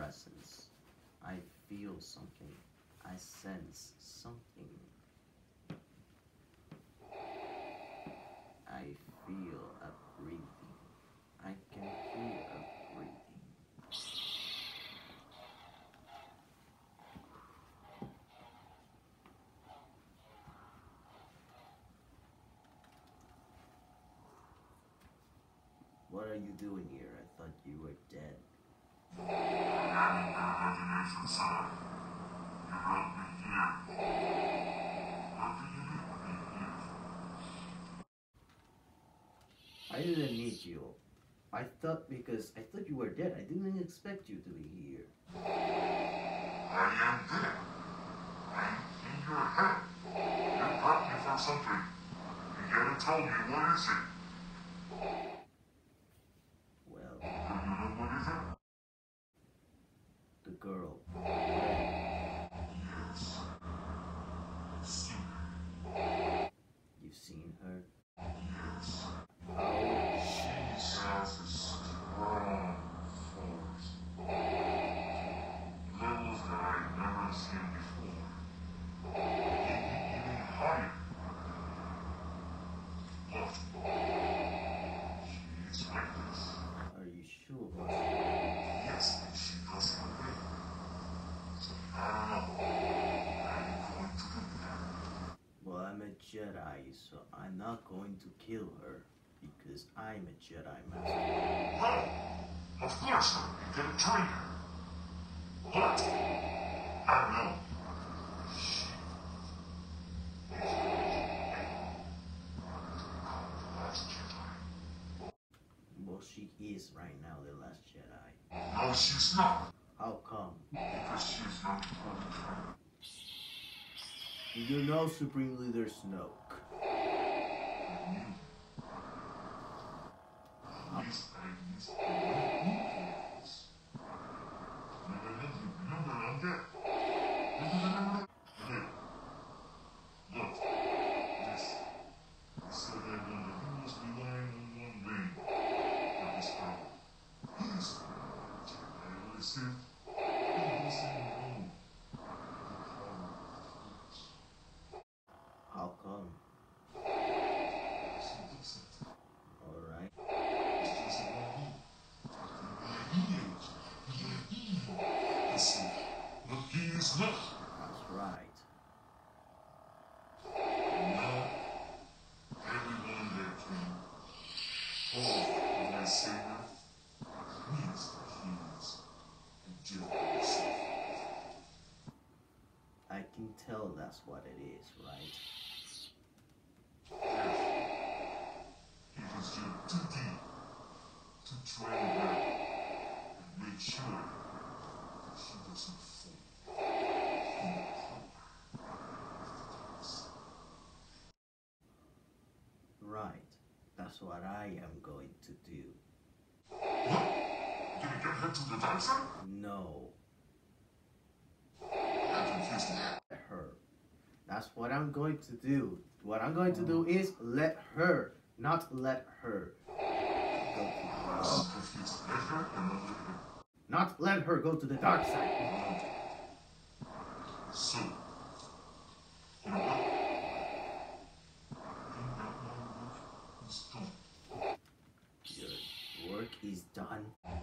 presence. I feel something. I sense something. I feel a breathing. I can hear a breathing. What are you doing here? I thought you were dead. I am your imagination, son. You brought me here. How do you leave me here? I didn't need you. I thought you were dead. I didn't expect you to be here. I am dead. I'm in your head. You brought me for something. You gotta tell me what is it? Well, Do you know what is it? the girl. Yes. I've seen her. You've seen her? Yes. Oh, She has a strong force. Levels that I've never seen before. Maybe even higher. Look. She is like this. are you sure? Yes, and she doesn't obey. So I don't know. How are you going to do that? Well, I'm a Jedi, so I'm not going to kill her because I'm a Jedi Master. No. Of course not. You can train her. But I know. She is going to become the last Jedi. Well, she is right now the last Jedi. No, she's not. How come? Because she's not fully trained. Do you know Supreme Leader Snoke? I knew. At least I knew who he was. Remember, I'm dead. Look, this. He said that when the heroes rely on one ring for his power, he is I always said, he doesn't know the power of the force. How come? She looks at it. Alright. It's just about me. He is. He is evil. And so, but he is not. That's right. Now, everyone there can hold my savior means that he is a Jedi himself. I can tell that's what it is, right? It is your duty to train her and make sure that she doesn't fall in the power of the dark side. Right. That's what I am going to do. What? You're gonna get her to the dark side? No. I'm confused now. Let her. That's what I'm going to do. What I'm going to do is let her, not let her go to I'm confused. Let her or not let her? not let her go to the dark side. So, you know what? I think that my work is done. Your work is done.